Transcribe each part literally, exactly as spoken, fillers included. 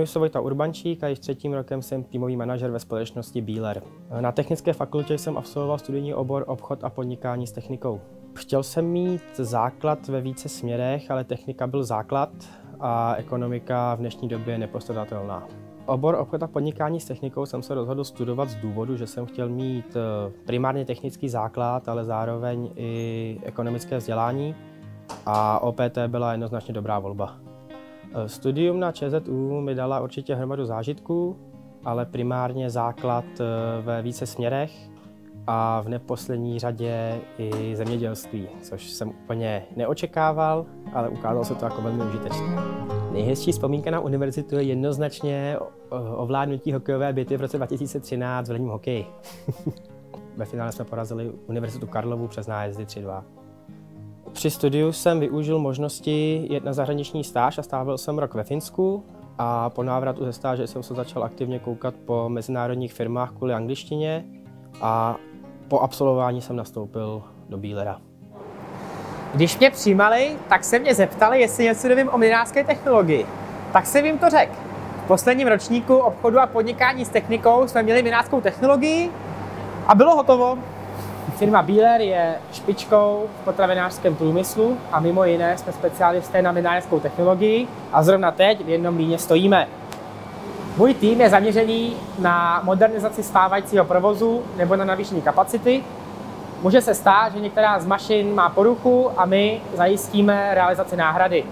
Jmenuji se Vojta Urbančík a již třetím rokem jsem týmový manažer ve společnosti Bieler. Na Technické fakultě jsem absolvoval studijní obor obchod a podnikání s technikou. Chtěl jsem mít základ ve více směrech, ale technika byl základ a ekonomika v dnešní době je nepostradatelná. Obor obchod a podnikání s technikou jsem se rozhodl studovat z důvodu, že jsem chtěl mít primárně technický základ, ale zároveň i ekonomické vzdělání a O P T byla jednoznačně dobrá volba. Studium na Č Z U mi dala určitě hromadu zážitků, ale primárně základ ve více směrech a v neposlední řadě i zemědělství, což jsem úplně neočekával, ale ukázalo se to jako velmi užitečné. Nejhezčí vzpomínka na univerzitu je jednoznačně ovládnutí hokejové bitvy v roce dva tisíce třináct v ledním hokeji. Ve finále jsme porazili Univerzitu Karlovu přes nájezdy tři dva. Při studiu jsem využil možnosti jet na zahraniční stáž a strávil jsem rok ve Finsku a po návratu ze stáže jsem se začal aktivně koukat po mezinárodních firmách kvůli angličtině a po absolvování jsem nastoupil do Bielera. Když mě přijímali, tak se mě zeptali, jestli něco nevím o mlynářské technologii. Tak jsem jim to řekl. V posledním ročníku obchodu a podnikání s technikou jsme měli mlynářskou technologii a bylo hotovo. Firma Bieler je špičkou v potravinářském průmyslu a mimo jiné jsme specialisté na mlynářskou technologii a zrovna teď v jednom mlýně stojíme. Můj tým je zaměřený na modernizaci stávajícího provozu nebo na navýšení kapacity. Může se stát, že některá z mašin má poruchu a my zajistíme realizaci náhrady.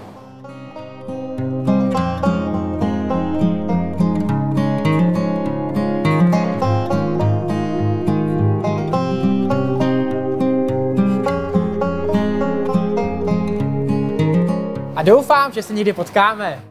A doufám, že se někdy potkáme.